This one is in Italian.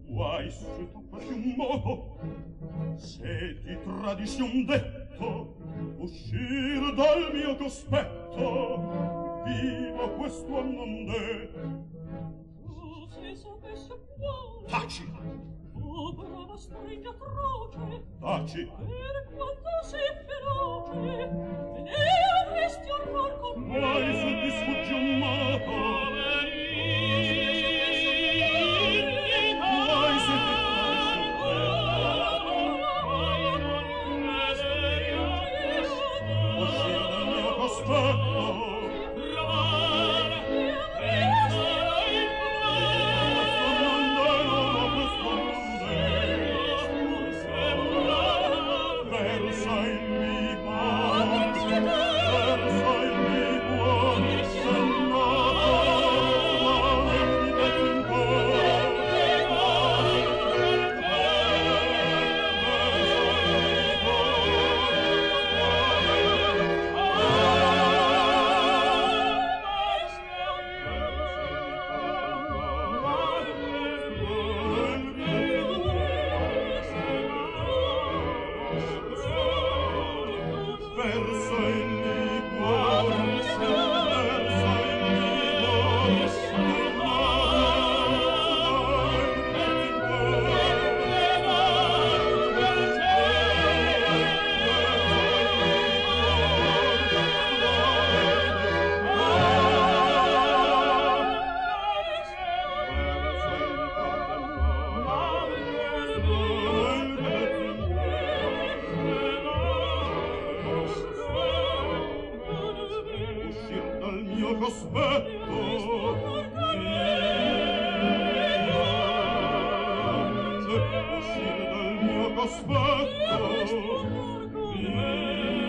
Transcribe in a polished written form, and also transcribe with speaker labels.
Speaker 1: Guai se tu passi un moto, se ti tradisci un detto, uscir dal mio cospetto, vivo questo annondè.
Speaker 2: Tu se sapessi quale,
Speaker 1: Taci!
Speaker 2: oh brava streggia atroce,
Speaker 1: Taci!
Speaker 2: per quanto sei feroce, ne avresti orror con me.
Speaker 1: Guai se ti sfuggi un moto, guai se ti tradisci un detto, uscir dal mio cospetto, cospetto, uscir dal mio cospetto,